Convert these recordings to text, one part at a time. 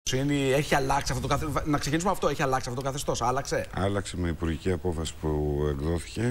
Έχει αλλάξει αυτό το καθεστώς. Να ξεκινήσουμε αυτό. Έχει αλλάξει αυτό το καθεστώς. Άλλαξε. Άλλαξε με υπουργική απόφαση που εκδόθηκε.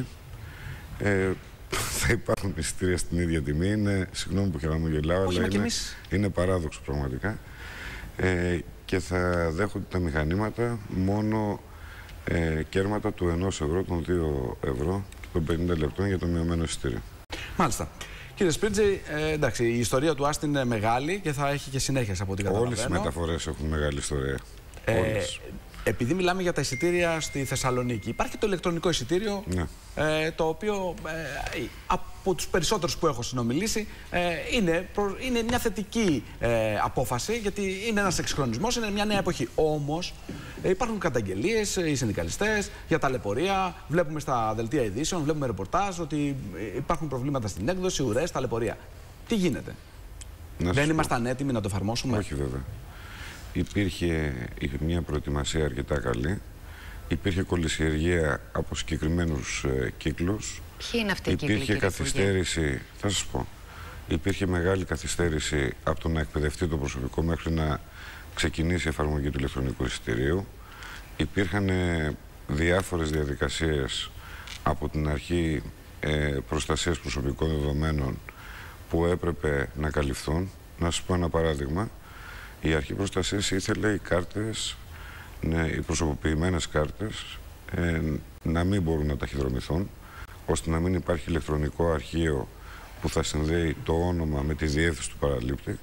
Θα υπάρχουν εισιτήρια στην ίδια τιμή. Συγγνώμη που χειραγωγελάω, αλλά είναι παράδοξο πραγματικά. Και θα δέχονται τα μηχανήματα μόνο κέρματα του 1 ευρώ, των 2 ευρώ και των 50 λεπτών για το μειωμένο εισιτήριο. Μάλιστα. Κύριε Σπίρτζη, εντάξει, η ιστορία του Άστι είναι μεγάλη και θα έχει και συνέχεια από ό,τι καταλαβαίνω. Όλες οι μεταφορές έχουν μεγάλη ιστορία. Επειδή μιλάμε για τα εισιτήρια στη Θεσσαλονίκη, υπάρχει το ηλεκτρονικό εισιτήριο, ναι. Το οποίο από τους περισσότερους που έχω συνομιλήσει είναι μια θετική απόφαση, γιατί είναι ένας εξυγχρονισμός, είναι μια νέα εποχή. Όμως υπάρχουν καταγγελίες, οι συνδικαλιστές, για ταλαιπωρία. Βλέπουμε στα δελτία ειδήσεων, βλέπουμε ρεπορτάζ ότι υπάρχουν προβλήματα στην έκδοση, ουρές, ταλαιπωρία. Τι γίνεται? Δεν ήμασταν έτοιμοι να το εφαρμόσουμε? Όχι βέβαια. Υπήρχε μια προετοιμασία αρκετά καλή. Υπήρχε κολυσιεργία από συγκεκριμένους κύκλους. Ποιοι είναι αυτοί οι κύκλοι? Υπήρχε καθυστέρηση, θα σας πω. Υπήρχε μεγάλη καθυστέρηση από το να εκπαιδευτεί το προσωπικό μέχρι να ξεκινήσει η εφαρμογή του ηλεκτρονικού εισιτηρίου. Υπήρχαν διάφορες διαδικασίες από την αρχή προστασίας προσωπικών δεδομένων που έπρεπε να καλυφθούν. Να σας πω ένα παράδειγμα. Η αρχή προστασίας ήθελε οι κάρτες, οι προσωποποιημένες κάρτες, να μην μπορούν να ταχυδρομηθούν, ώστε να μην υπάρχει ηλεκτρονικό αρχείο που θα συνδέει το όνομα με τη διεύθυνση του παραλήπτη.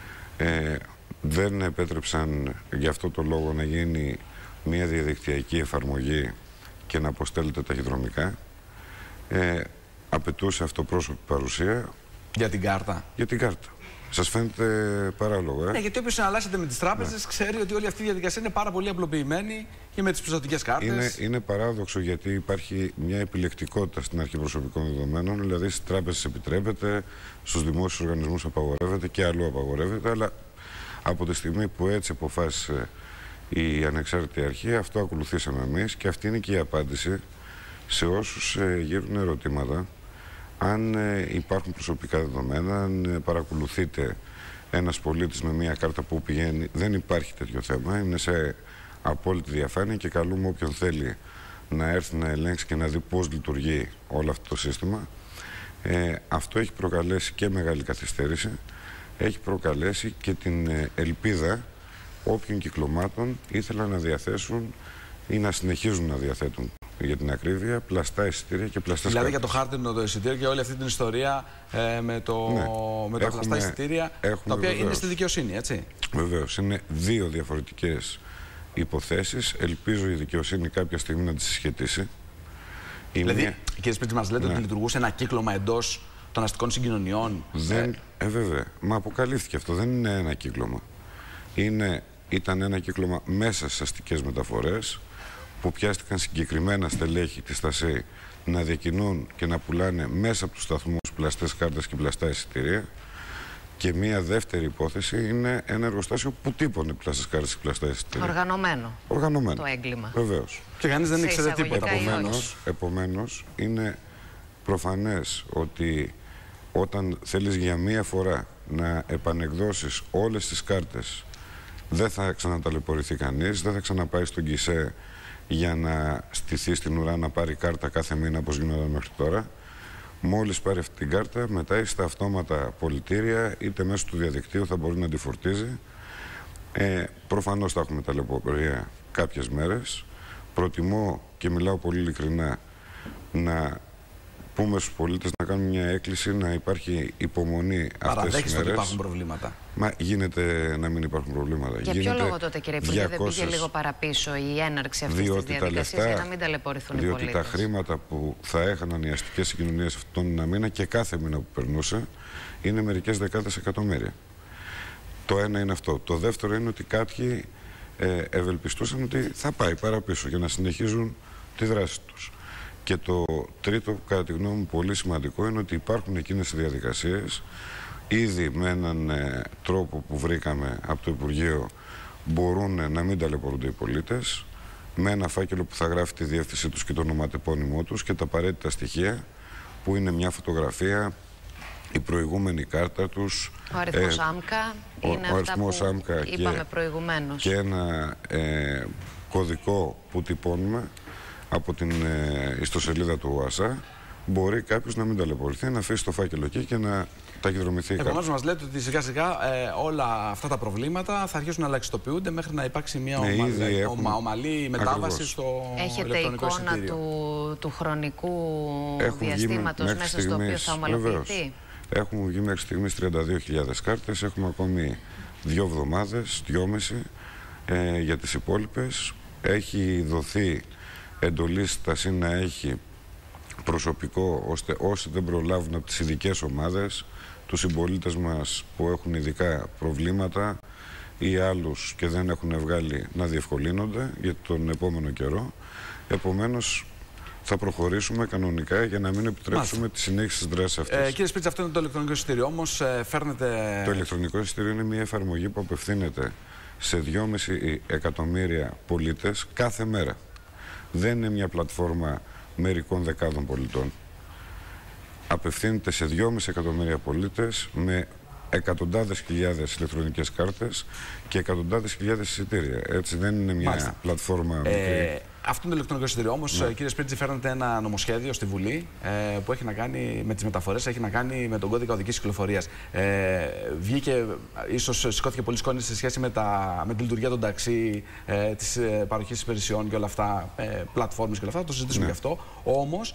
Δεν επέτρεψαν γι' αυτό το λόγο να γίνει μια διαδικτυακή εφαρμογή και να αποστέλλεται ταχυδρομικά. Απαιτούσε αυτοπρόσωπη παρουσία. Για την κάρτα. Για την κάρτα. Σας φαίνεται παράλογο, Ναι, γιατί όποιος συναλλάσσεται με τις τράπεζες ξέρει ότι όλη αυτή η διαδικασία είναι πάρα πολύ απλοποιημένη και με τις πιστωτικές κάρτες. Είναι παράδοξο, γιατί υπάρχει μια επιλεκτικότητα στην αρχή προσωπικών δεδομένων. Δηλαδή στις τράπεζες επιτρέπεται, στους δημόσιους οργανισμούς απαγορεύεται και αλλού απαγορεύεται. Αλλά από τη στιγμή που έτσι αποφάσισε η ανεξάρτητη αρχή, αυτό ακολουθήσαμε εμείς και αυτή είναι και η απάντηση σε όσους γύρουν ερωτήματα. Αν υπάρχουν προσωπικά δεδομένα, αν παρακολουθείτε ένας πολίτης με μια κάρτα που πηγαίνει, δεν υπάρχει τέτοιο θέμα. Είναι σε απόλυτη διαφάνεια και καλούμε όποιον θέλει να έρθει να ελέγξει και να δει πώς λειτουργεί όλο αυτό το σύστημα. Αυτό έχει προκαλέσει και μεγάλη καθυστέρηση. Έχει προκαλέσει και την ελπίδα όποιων κυκλωμάτων ήθελαν να διαθέσουν ή να συνεχίζουν να διαθέτουν, για την ακρίβεια, πλαστά εισιτήρια και πλαστές δηλαδή κάρτες. Για το χάρτινο το εισιτήριο και όλη αυτή την ιστορία με τα πλαστά εισιτήρια, τα οποία είναι στη δικαιοσύνη, έτσι. Βεβαίως. Είναι δύο διαφορετικές υποθέσεις. Ελπίζω η δικαιοσύνη κάποια στιγμή να τις συσχετίσει. Δηλαδή, κύριε Σπίρτζη, μας λέτε ότι λειτουργούσε ένα κύκλωμα εντός των αστικών συγκοινωνιών. Βέβαια. Μα αποκαλύφθηκε αυτό. Δεν είναι ένα κύκλωμα. Ήταν ένα κύκλωμα μέσα στις αστικές μεταφορές, που πιάστηκαν συγκεκριμένα στελέχη της ΣΤΑΣΕ να διακινούν και να πουλάνε μέσα από τους σταθμούς πλαστές κάρτες και πλαστά εισιτήρια. Και μία δεύτερη υπόθεση είναι ένα εργοστάσιο που τύπωνε πλαστές κάρτες και πλαστά εισιτήρια. Οργανωμένο. Το έγκλημα. Βεβαίως. Και κανείς δεν ήξερε τίποτα. Επομένως, είναι προφανές ότι όταν θέλεις για μία φορά να επανεκδώσεις όλες τις κάρτες, δεν θα ξαναταλαιπωρηθεί κανείς, δεν θα ξαναπάει στον γκισέ για να στηθεί στην ουρά να πάρει κάρτα κάθε μήνα όπως γινόταν μέχρι τώρα. Μόλις πάρει αυτή την κάρτα, μετά ή στα αυτόματα πολιτήρια, είτε μέσω του διαδικτύου θα μπορεί να τη φορτίζει. Προφανώς θα έχουμε ταλαιπωρία κάποιες μέρες. Προτιμώ, και μιλάω πολύ ειλικρινά, να πούμε στους πολίτες να κάνουν μια έκκληση, να υπάρχει υπομονή αυτές τις μέρες. Παραδέχεστε ότι υπάρχουν προβλήματα. Μα γίνεται να μην υπάρχουν προβλήματα. Για ποιο λόγο τότε, κύριε Υπουργέ, δεν πήγε λίγο παραπίσω η έναρξη αυτής της διαδικασίας για να μην ταλαιπωρηθούν οι πολίτες? Διότι τα χρήματα που θα έχαναν οι αστικές συγκοινωνίες αυτόν τον ένα μήνα και κάθε μήνα που περνούσε είναι μερικές δεκάδες εκατομμύρια. Το ένα είναι αυτό. Το δεύτερο είναι ότι κάποιοι ευελπιστούσαν ότι θα πάει παραπίσω για να συνεχίζουν τη δράση τους. Και το τρίτο, κατά τη γνώμη μου, πολύ σημαντικό είναι ότι υπάρχουν εκείνες οι διαδικασίες. Ήδη με έναν τρόπο που βρήκαμε από το Υπουργείο μπορούν να μην ταλαιπωρούνται οι πολίτες, με ένα φάκελο που θα γράφει τη διεύθυνσή τους και το ονοματεπώνυμό τους και τα απαραίτητα στοιχεία, που είναι μια φωτογραφία η προηγούμενη κάρτα τους, ο αριθμός ΆΜΚΑ είναι αυτά που είπαμε προηγουμένως, και ένα κωδικό που τυπώνουμε από την ιστοσελίδα του ΟΑΣΑ. Μπορεί κάποιος να μην ταλαιπωρηθεί, να αφήσει το φάκελο εκεί και να ταχυδρομηθεί. Επομένως, μας λέτε ότι σιγά σιγά όλα αυτά τα προβλήματα θα αρχίσουν να ελαχιστοποιούνται μέχρι να υπάρξει μια ομαλή μετάβαση στο ηλεκτρονικό εισιτήριο. Έχετε εικόνα του χρονικού διαστήματος μέσα στο οποίο θα ομαλοποιηθεί? Έχουν βγει μέχρι στιγμής 32.000 κάρτες. Έχουμε ακόμη 2 εβδομάδες, 2,5 για τις υπόλοιπες. Έχει δοθεί εντολή στα ΣΥΝ να έχει προσωπικό, ώστε όσοι δεν προλάβουν από τις ειδικές ομάδες, τους συμπολίτες μας που έχουν ειδικά προβλήματα ή άλλους και δεν έχουν βγάλει, να διευκολύνονται για τον επόμενο καιρό. Επομένως, θα προχωρήσουμε κανονικά για να μην επιτρέψουμε τη συνέχιση της δράσης αυτής. Κύριε Σπίτση, αυτό είναι το ηλεκτρονικό εισιτήριο. Όμως φέρνετε... Το ηλεκτρονικό εισιτήριο είναι μια εφαρμογή που απευθύνεται σε 2,5 εκατομμύρια πολίτες κάθε μέρα. Δεν είναι μια πλατφόρμα μερικών δεκάδων πολιτών. Απευθύνεται σε 2,5 εκατομμύρια πολίτες με εκατοντάδες χιλιάδες ηλεκτρονικές κάρτες και εκατοντάδες χιλιάδες εισιτήρια. Έτσι δεν είναι μια πλατφόρμα μικρή. Αυτό είναι το ηλεκτρονικό εισιτήριο. Όμως, κύριε Σπίτση, φέρνετε ένα νομοσχέδιο στη Βουλή που έχει να κάνει με τις μεταφορές, έχει να κάνει με τον κώδικα οδικής κυκλοφορίας. Βγήκε, ίσως σηκώθηκε πολύ σκόνη σε σχέση με τη λειτουργία των ταξί, της παροχής υπηρεσιών και όλα αυτά, πλατφόρμες και όλα αυτά. Το συζητήσουμε γι' αυτό. Όμως,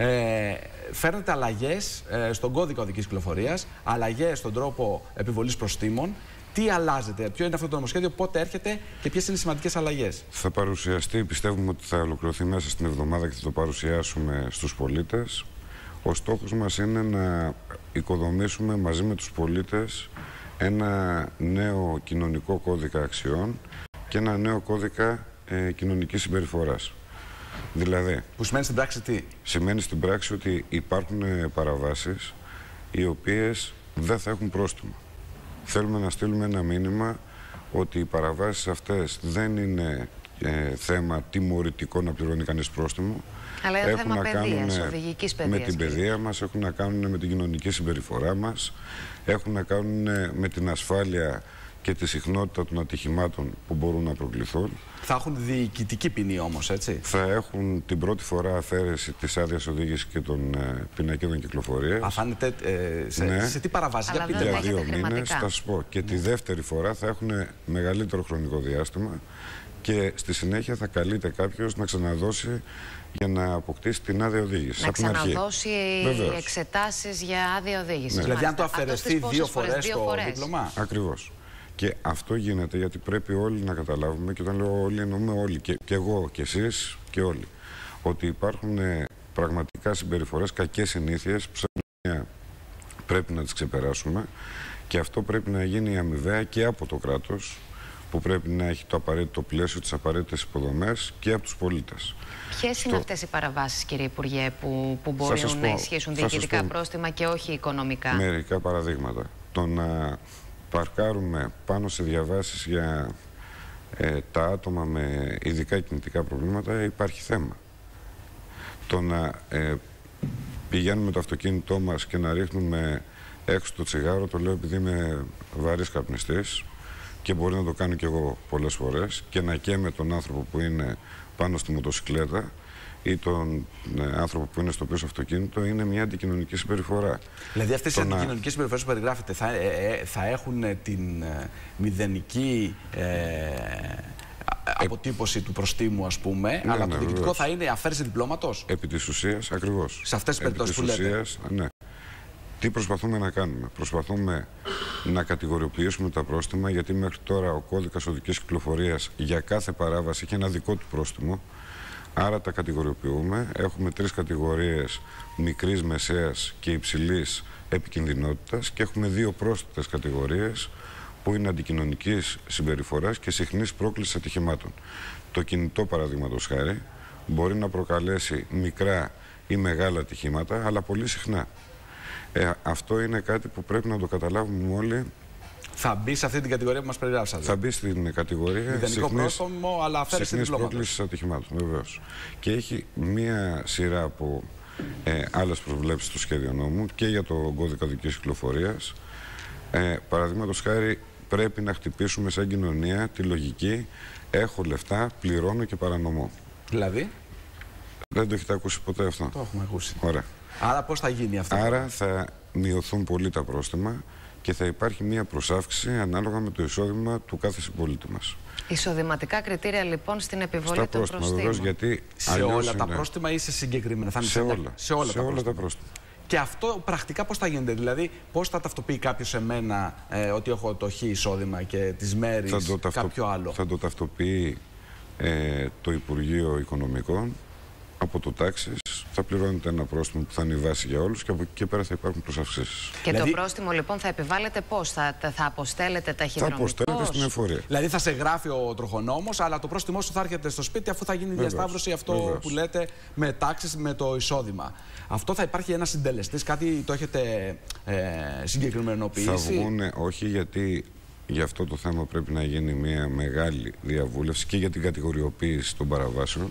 φέρνετε αλλαγές στον κώδικα οδικής κυκλοφορίας, αλλαγές στον τρόπο επιβολής προστίμων. Τι αλλάζεται, ποιο είναι αυτό το νομοσχέδιο, πότε έρχεται και ποιες είναι οι σημαντικές αλλαγές? Θα παρουσιαστεί, πιστεύουμε ότι θα ολοκληρωθεί μέσα στην εβδομάδα και θα το παρουσιάσουμε στους πολίτες. Ο στόχος μας είναι να οικοδομήσουμε μαζί με τους πολίτες ένα νέο κοινωνικό κώδικα αξιών και ένα νέο κώδικα κοινωνικής συμπεριφοράς. Δηλαδή, που σημαίνει στην πράξη τι? Σημαίνει στην πράξη ότι υπάρχουν παραβάσεις οι οποίες δεν θα έχουν πρόστιμο. Θέλουμε να στείλουμε ένα μήνυμα ότι οι παραβάσεις αυτές δεν είναι θέμα τιμωρητικό να πληρώνει κανείς πρόστιμο. Αλλά είναι θέμα παιδείας, οδηγικής παιδείας. Με την παιδεία μας, έχουν να κάνουν με την κοινωνική συμπεριφορά μας, έχουν να κάνουν με την ασφάλεια και τη συχνότητα των ατυχημάτων που μπορούν να προκληθούν. Θα έχουν διοικητική ποινή όμως, έτσι? Θα έχουν την πρώτη φορά αφαίρεση της άδειας οδήγησης και των πινακίδων κυκλοφορίας. Σε τι παραβάση, για 2 μήνες, θα σας πω. Και τη δεύτερη φορά θα έχουν μεγαλύτερο χρονικό διάστημα και στη συνέχεια θα καλείται κάποιος να ξαναδώσει για να αποκτήσει την άδεια οδήγηση. Να ξαναδώσει εξετάσεις για άδεια οδήγηση. Δηλαδή, αν το αφαιρεστεί 2 φορές το δίπλωμα. Ακριβώς. Και αυτό γίνεται γιατί πρέπει όλοι να καταλάβουμε, και όταν λέω όλοι εννοούμε όλοι, και εγώ και εσείς και όλοι, ότι υπάρχουν πραγματικά συμπεριφορές, κακές συνήθειες που πρέπει να τις ξεπεράσουμε και αυτό πρέπει να γίνει αμοιβαία και από το κράτος, που πρέπει να έχει το απαραίτητο πλαίσιο, τις απαραίτητες υποδομές, και από τους πολίτες. Ποιες είναι αυτές οι παραβάσεις, κύριε Υπουργέ, που μπορούν να ισχύσουν διοικητικά πρόστιμα και όχι οικονομικά? Μερικά παραδείγματα. Το να παρκάρουμε πάνω σε διαβάσεις για τα άτομα με ειδικά κινητικά προβλήματα υπάρχει θέμα. Το να πηγαίνουμε το αυτοκίνητό μας και να ρίχνουμε έξω το τσιγάρο, το λέω επειδή είμαι βαρύς καπνιστής και μπορεί να το κάνω κι εγώ πολλές φορές, και να καίμε τον άνθρωπο που είναι πάνω στη μοτοσικλέτα ή τον άνθρωπο που είναι στο πίσω αυτοκίνητο, είναι μια αντικοινωνική συμπεριφορά. Δηλαδή αυτές οι αντικοινωνικές συμπεριφορές που περιγράφετε θα έχουν την μηδενική αποτύπωση του προστίμου, ας πούμε, αλλά το διοικητικό θα είναι αφαίρεση διπλώματος? Επί της ουσίας, ακριβώς. Σε αυτές τις περιπτώσεις που λέτε. Ναι. Τι προσπαθούμε να κάνουμε? Προσπαθούμε να κατηγοριοποιήσουμε τα πρόστιμα, γιατί μέχρι τώρα ο κώδικας οδικής κυκλοφορίας για κάθε παράβαση έχει ένα δικό του πρόστιμο. Άρα τα κατηγοριοποιούμε. Έχουμε 3 κατηγορίες: μικρής, μεσαίας και υψηλής επικινδυνότητας, και έχουμε 2 πρόσθετες κατηγορίες που είναι αντικοινωνικής συμπεριφοράς και συχνής πρόκλησης ατυχημάτων. Το κινητό, παραδείγματος χάρη, μπορεί να προκαλέσει μικρά ή μεγάλα ατυχήματα, αλλά πολύ συχνά. Αυτό είναι κάτι που πρέπει να το καταλάβουμε όλοι. Θα μπει σε αυτή την κατηγορία που μας περιγράψατε? Θα μπει στην κατηγορία μηδενικό πρόστιμο, αλλά αφαίρεση διπλώματος. Πρόκλησης ατυχημάτων, βεβαίως. Και έχει μία σειρά από άλλες προβλέψεις στο σχέδιο νόμου και για το κώδικα οδικής κυκλοφορίας. Παραδείγματος χάρη, πρέπει να χτυπήσουμε σαν κοινωνία τη λογική έχω λεφτά, πληρώνω και παρανομώ. Δηλαδή? Δεν το έχετε ακούσει ποτέ αυτό? Το έχουμε ακούσει. Ωραία. Άρα πώς θα γίνει αυτό? Άρα θα μειωθούν πολύ τα πρόστιμα και θα υπάρχει μια προσάυξη ανάλογα με το εισόδημα του κάθε συμπολίτη μας. Εισοδηματικά κριτήρια λοιπόν στην επιβολή των προστήμων. Βεβαίως, γιατί σε όλα τα πρόστιμα ή σε συγκεκριμένα? Θα είναι σε όλα τα πρόστιμα. Και αυτό πρακτικά πώς θα γίνεται? Δηλαδή, πώς θα ταυτοποιεί κάποιος σε μένα ότι έχω το χ εισόδημα και τις μέρες κάποιο άλλο? Θα το ταυτοποιεί το Υπουργείο Οικονομικών από το τάξης. Θα πληρώνεται ένα πρόστιμο που θα είναι η βάση για όλους και από εκεί και πέρα θα υπάρχουν προσαυξήσεις. Και δηλαδή, το πρόστιμο λοιπόν θα επιβάλλεται πώς? Θα αποστέλλεται ταχυδρομικώς? Θα αποστέλλεται στην εφορία. Δηλαδή θα σε γράφει ο τροχονόμος, αλλά το πρόστιμό σου θα έρχεται στο σπίτι αφού θα γίνει διασταύρωση αυτό που λέτε με τάξεις, με το εισόδημα. Αυτό θα υπάρχει ένας συντελεστής, κάτι το έχετε συγκεκριμενοποιήσει? Θα βγούνε, όχι, γιατί για αυτό το θέμα πρέπει να γίνει μια μεγάλη διαβούλευση και για την κατηγοριοποίηση των παραβάσεων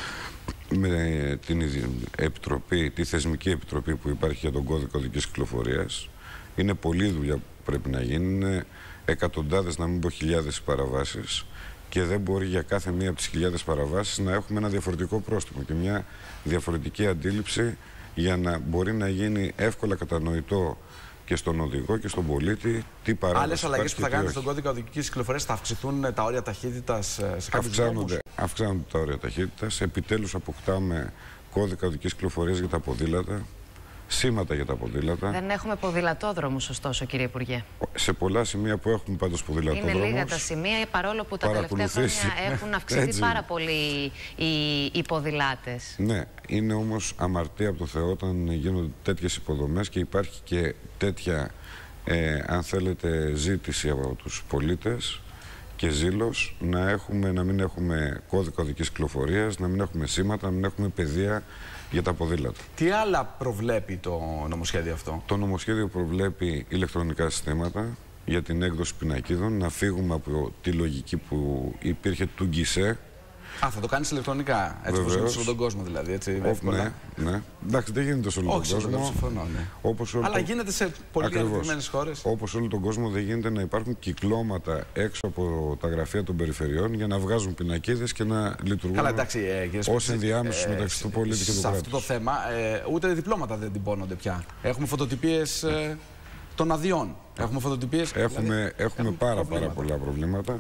με την επιτροπή, τη θεσμική επιτροπή που υπάρχει για τον κώδικα οδικής κυκλοφορίας. Είναι πολλή δουλειά που πρέπει να γίνει, είναι εκατοντάδες, να μην πω χιλιάδες παραβάσεις και δεν μπορεί για κάθε μία από τις χιλιάδες παραβάσεις να έχουμε ένα διαφορετικό πρόστιμο και μια διαφορετική αντίληψη για να μπορεί να γίνει εύκολα κατανοητό και στον οδηγό και στον πολίτη τι παράβαση. Άλλες αλλαγές που θα κάνετε στον κώδικα οδικής κυκλοφορίας, θα αυξηθούν τα όρια ταχύτητας σε κάποιους δρόμους? Αυξάνονται τα όρια ταχύτητας. Επιτέλους αποκτάμε κώδικα οδικής κυκλοφορίας για τα ποδήλατα, σήματα για τα ποδήλατα. Δεν έχουμε ποδηλατόδρομους, ωστόσο, κύριε Υπουργέ. Σε πολλά σημεία που έχουμε πάντως ποδηλατόδρομους. Είναι λίγα τα σημεία, παρόλο που τα τελευταία χρόνια έχουν αυξηθεί πάρα πολύ οι ποδηλάτες. Ναι, είναι όμως αμαρτία από το Θεό όταν γίνονται τέτοιες υποδομές και υπάρχει και τέτοια, αν θέλετε, ζήτηση από τους πολίτες και ζήλος να μην έχουμε κώδικα οδικής κυκλοφορίας, να μην έχουμε σήματα, να μην έχουμε παιδεία για τα ποδήλατα. Τι άλλα προβλέπει το νομοσχέδιο αυτό? Το νομοσχέδιο προβλέπει ηλεκτρονικά συστήματα για την έκδοση πινακίδων, να φύγουμε από τη λογική που υπήρχε του γκισέ. Θα το κάνεις ηλεκτρονικά, έτσι όπως γίνεται σε όλο τον κόσμο δηλαδή, έτσι, εύκολα? Ναι. Εντάξει, δεν γίνεται σε όλο τον κόσμο. Συμφωνώ, ναι. Αλλά γίνεται σε πολύ ανεπτυγμένες χώρες. Όπως όλο τον κόσμο δεν γίνεται να υπάρχουν κυκλώματα έξω από τα γραφεία των περιφερειών για να βγάζουν πινακίδες και να λειτουργούν ως ενδιάμεσους μεταξύ του πολίτη και του κράτους. Σε αυτό το θέμα ούτε διπλώματα δεν τυπώνονται πια. Έχουμε φωτοτυπίες των αδειών. Έχουμε φωτοτυπίες. Έχουμε πάρα πολλά προβλήματα.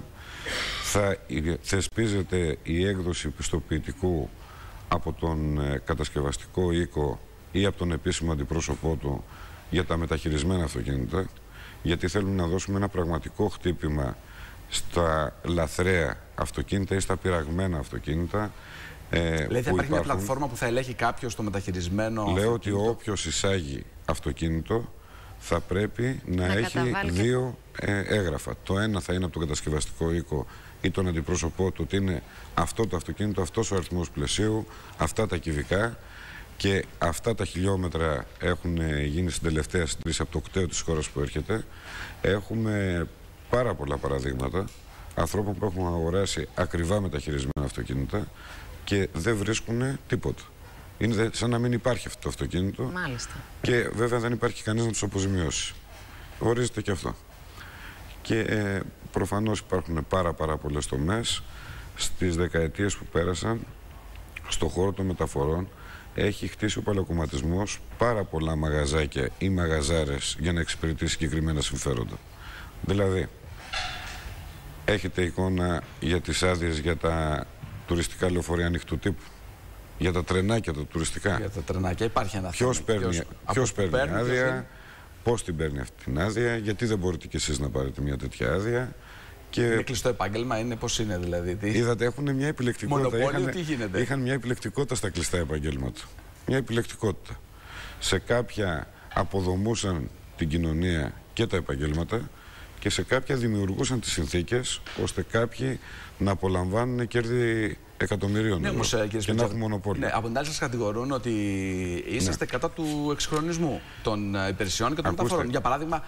Θα θεσπίζεται η έκδοση πιστοποιητικού από τον κατασκευαστικό οίκο ή από τον επίσημο αντιπρόσωπό του για τα μεταχειρισμένα αυτοκίνητα, γιατί θέλουμε να δώσουμε ένα πραγματικό χτύπημα στα λαθρέα αυτοκίνητα ή στα πειραγμένα αυτοκίνητα. Δηλαδή θα υπάρχει μια πλατφόρμα που θα ελέγχει κάποιος το μεταχειρισμένο αυτοκίνητο? Λέω ότι όποιος εισάγει αυτοκίνητο θα πρέπει να έχει δύο έγγραφα. Το ένα θα είναι από τον κατασκευαστικό οίκο ή τον αντιπρόσωπό του ότι είναι αυτό το αυτοκίνητο, αυτός ο αριθμός πλαισίου, αυτά τα κυβικά και αυτά τα χιλιόμετρα έχουν γίνει στην τελευταία συντήρηση από το κταίο της χώρας που έρχεται. Έχουμε πάρα πολλά παραδείγματα ανθρώπων που έχουν αγοράσει ακριβά μεταχειρισμένα αυτοκίνητα και δεν βρίσκουν τίποτα. Είναι σαν να μην υπάρχει αυτό το αυτοκίνητο. Μάλιστα. Και βέβαια δεν υπάρχει κανείς να τους αποζημιώσει. Ορίζεται και αυτό. Και προφανώς υπάρχουν πάρα πολλές τομές. Στις δεκαετίες που πέρασαν, στον χώρο των μεταφορών, έχει χτίσει ο παλαιοκομματισμός πάρα πολλά μαγαζάκια ή μαγαζάρες για να εξυπηρετήσει συγκεκριμένα συμφέροντα. Δηλαδή, έχετε εικόνα για τις άδειες για τα τουριστικά λεωφορεία ανοιχτού τύπου? Για τα τρενάκια, τα τουριστικά. Για τα τρενάκια υπάρχει ένα θέμα. Ποιος παίρνει άδεια, πώς την παίρνει αυτή την άδεια, γιατί δεν μπορείτε κι εσείς να πάρετε μια τέτοια άδεια. Είναι κλειστό επάγγελμα, πώς είναι δηλαδή? Είδατε, έχουν μια επιλεκτικότητα. Μονοπόλιο, τι γίνεται? Είχαν μια επιλεκτικότητα στα κλειστά επαγγέλματα. Μια επιλεκτικότητα. Σε κάποια αποδομούσαν την κοινωνία και τα επαγγέλματα και σε κάποια δημιουργούσαν τις συνθήκες ώστε κάποιοι να απολαμβάνουν κέρδη εκατομμυρίων και να έχουν μονοπόλιο. Ναι, από την άλλη σας κατηγορούν ότι είσαστε κατά του εξυγχρονισμού των υπηρεσιών και των μεταφορών. Για παράδειγμα,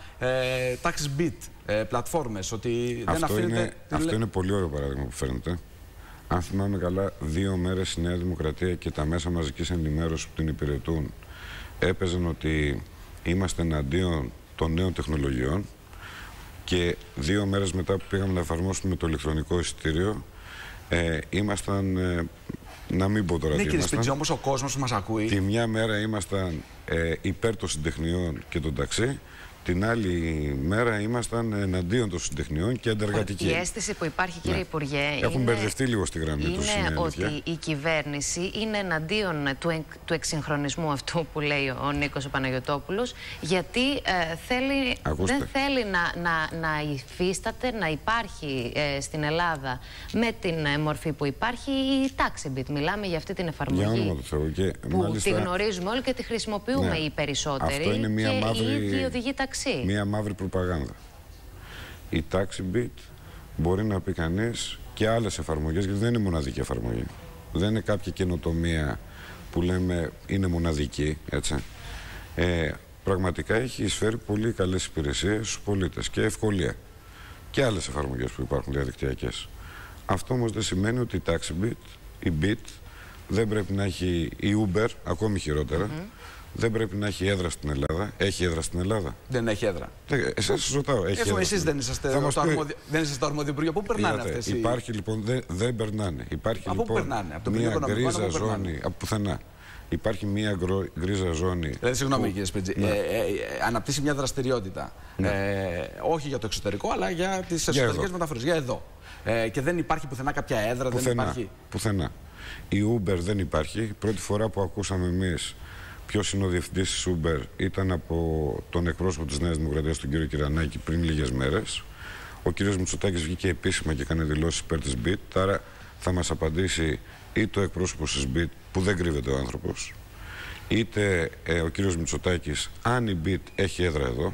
tax bit, πλατφόρμες, ότι δεν αφήνεται... Αυτό είναι πολύ ωραίο παράδειγμα που φέρνετε. Αν θυμάμαι καλά, 2 μέρες η Νέα Δημοκρατία και τα μέσα μαζικής ενημέρωσης που την υπηρετούν έπαιζαν ότι είμαστε εναντίον των νέων τεχνολογιών, και 2 μέρες μετά που πήγαμε να εφαρμόσουμε το ηλεκτρονικό εισιτήριο, ήμασταν, να μην πω τώρα τι κύριε Σπιτζή, όμως ο κόσμος που μας ακούει... Τη μια μέρα ήμασταν υπέρ των συντεχνιών και των ταξί, την άλλη μέρα ήμασταν εναντίον των συντεχνιών και αντεργατικοί. Η αίσθηση που υπάρχει, κύριε Υπουργέ, έχουν μπερδευτεί λίγο στη γραμμή τους. Είναι ότι η κυβέρνηση είναι εναντίον του εξυγχρονισμού αυτού που λέει ο Νίκος ο Παναγιωτόπουλος, γιατί δεν θέλει να υφίσταται, να υπάρχει στην Ελλάδα με την μορφή που υπάρχει η TaxiBit. Μιλάμε για αυτή την εφαρμογή που μάλιστα, τη γνωρίζουμε όλοι και τη χρησιμοποιούμε οι περισσότεροι. Αυτό είναι μια και μαύρη... οι ίδιοι οδηγοί ταξί. Μία μαύρη προπαγάνδα. Η TaxiBit μπορεί να πει κανείς και άλλες εφαρμογές, γιατί δεν είναι μοναδική εφαρμογή. Δεν είναι κάποια καινοτομία που λέμε είναι μοναδική, έτσι. Πραγματικά έχει εισφέρει πολύ καλές υπηρεσίες στους πολίτες και ευκολία. Και άλλες εφαρμογές που υπάρχουν διαδικτυακές. Αυτό όμως δεν σημαίνει ότι η TaxiBit, η Bit, δεν πρέπει να έχει η Uber, ακόμη χειρότερα. Δεν πρέπει να έχει έδρα στην Ελλάδα. Έχει έδρα στην Ελλάδα? Δεν έχει έδρα. Εσάς σας ρωτάω, έχει έδρα? Εσείς δεν είσαστε το αρμόδιο Υπουργείο. Πού περνάνε αυτές οι... Υπάρχει λοιπόν, δεν περνάνε. Υπάρχει από λοιπόν περνάνε, από μια γκρίζα ζώνη, από πουθενά. Υπάρχει μια γκρίζα ζώνη. Δηλαδή, συγγνώμη κύριε Σπιτζή, αναπτύσσει μια δραστηριότητα. Όχι για το εξωτερικό, αλλά για τις εσωτερικές μεταφορές. Για εδώ. Και δεν υπάρχει πουθενά κάποια έδρα, δεν υπάρχει. Πουθενά. Η Uber δεν υπάρχει. Πρώτη φορά που ακούσαμε εμείς ποιος είναι ο διευθυντής της Uber ήταν από τον εκπρόσωπο της Νέας Δημοκρατίας, τον κύριο Κυρανάκη, πριν λίγες μέρες. Ο κύριος Μητσοτάκης βγήκε επίσημα και έκανε δηλώσεις υπέρ της Bit. Άρα θα μας απαντήσει είτε ο εκπρόσωπος της Bit, που δεν κρύβεται ο άνθρωπος, είτε ο κύριος Μητσοτάκης, αν η Bit έχει έδρα εδώ.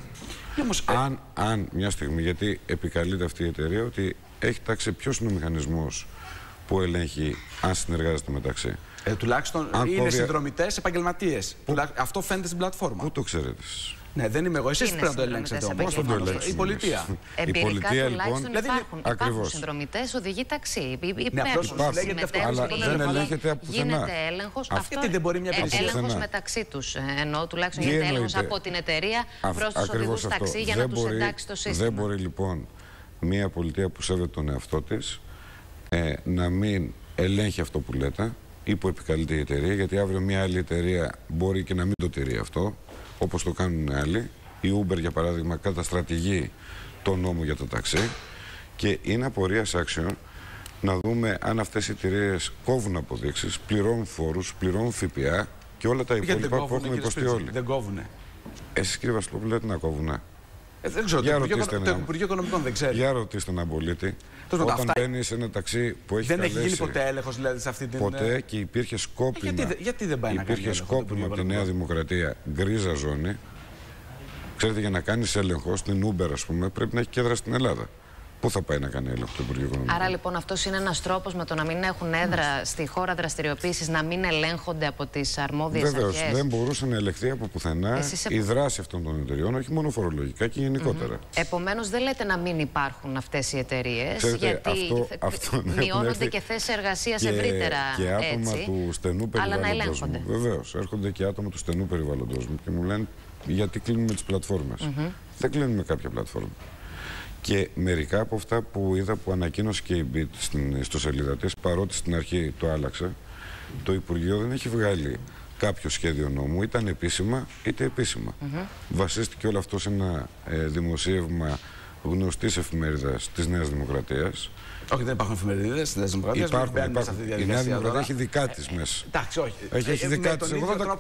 Αν μια στιγμή, γιατί επικαλείται αυτή η εταιρεία ότι έχει τάξει ποιος είναι ο μηχανισμός που ελέγχει αν συνεργάζεται μεταξύ. Τουλάχιστον είναι συνδρομητές, επαγγελματίες. Αυτό φαίνεται στην πλατφόρμα. Πού το ξέρετε? Ναι, δεν είμαι εγώ. Εσείς πρέπει να το ελέγξετε όμως. Πώς θα το ελέγξετε? Η πολιτεία. Εμπειρικά τουλάχιστον υπάρχουν συνδρομητές, οδηγοί ταξί. Αλλά δεν ελέγχεται από πουθενά. Γίνεται έλεγχος. Γιατί δεν μπορεί μια υπηρεσία? Έλεγχος μεταξύ τους. Εννοώ τουλάχιστον γίνεται έλεγχος από την εταιρεία προς τους οδηγούς ταξί για να τους εντάξει στο σύστημα. Δεν μπορεί λοιπόν μια πολιτεία που σέβεται τον εαυτό της να μην ελέγχει αυτό που λέτε ή που επικαλείται η εταιρεία, γιατί αύριο μια άλλη εταιρεία μπορεί και να μην το τηρεί αυτό, όπως το κάνουν άλλοι. Η Uber, για παράδειγμα, καταστρατηγεί τον νόμο για το ταξί και είναι απορίας άξιων να δούμε αν αυτές οι εταιρείες κόβουν αποδείξεις, πληρώνουν φόρους, πληρώνουν ΦΠΑ και όλα τα υπόλοιπα που έχουμε υποστεί όλοι. Δεν κόβουνε. Εσείς, κύριε Βασιλόπουλο, λέτε να κόβουνε? Δεν ξέρω, το Υπουργείο Οικονομικών δεν ξέρει. Για ρωτήστε έναν πολίτη. Όταν μπαίνει σε ένα ταξί που έχει δεν έχει γίνει ποτέ έλεγχος, δηλαδή, σε αυτή την... Ποτέ, και υπήρχε σκόπιμα. Γιατί δεν πάει να κάνει έλεγχο? Υπήρχε σκόπιμα από τη Νέα Δημοκρατία, γκρίζα ζώνη. Ξέρετε, για να κάνεις έλεγχο στην Uber, ας πούμε, πρέπει να έχει κέντρα στην Ελλάδα. Πού θα πάει να κάνει έλεγχο το Υπουργείο Οικονομικών? Άρα λοιπόν αυτός είναι ένας τρόπος, με το να μην έχουν έδρα στη χώρα δραστηριοποίησης, να μην ελέγχονται από τις αρμόδιες αρχές. Βεβαίως, δεν μπορούσε να ελεγχθεί από πουθενά η δράση αυτών των εταιριών, όχι μόνο φορολογικά και γενικότερα. Επομένως, δεν λέτε να μην υπάρχουν αυτές οι εταιρείες, γιατί μειώνονται και θέσεις εργασίας ευρύτερα. Και άτομα του στενού περιβάλλοντος μου. Βεβαίως, έρχονται και άτομα του στενού περιβάλλοντος μου και μου λένε γιατί κλείνουμε τις πλατφόρμες. Δεν κλείνουμε κάποια πλατφόρμα. Και μερικά από αυτά που είδα που ανακοίνωσε και η Bit στην ιστοσελίδα της, παρότι στην αρχή το άλλαξε, το Υπουργείο δεν έχει βγάλει κάποιο σχέδιο νόμου, ήταν επίσημα είτε επίσημα. Βασίστηκε όλο αυτό σε ένα δημοσίευμα γνωστής εφημερίδας της Νέας Δημοκρατίας. Όχι, δεν υπάρχουν εφημερίδες της Νέας Δημοκρατίας. Η Νέα Δημοκρατία έχει δικά της μέσα. Εντάξει, όχι. Έχει δικά της.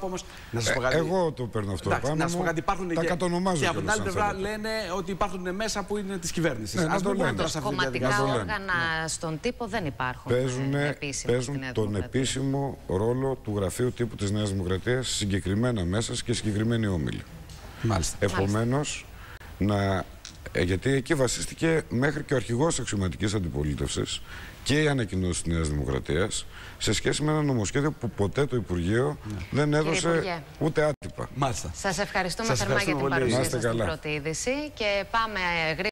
Εγώ το παίρνω αυτό πάνω. Να σου πω κάτι, υπάρχουν τα κατονομάζω. Και από την άλλη πλευρά λένε ότι υπάρχουν μέσα που είναι της κυβέρνησης. Ας το λένε. Κομματικά όργανα στον τύπο δεν υπάρχουν. Παίζουν τον επίσημο ρόλο του γραφείου τύπου της Νέας Δημοκρατίας, συγκεκριμένα μέσα και συγκεκριμένοι όμιλοι. Επομένως, γιατί εκεί βασίστηκε μέχρι και ο αρχηγός αξιωματικής αντιπολίτευσης και οι ανακοινώσεις της Νέας Δημοκρατίας σε σχέση με ένα νομοσχέδιο που ποτέ το Υπουργείο δεν έδωσε ούτε άτυπα. Σας ευχαριστούμε θερμά για την παρουσία σας στην πρώτη είδηση και πάμε γρήγορα.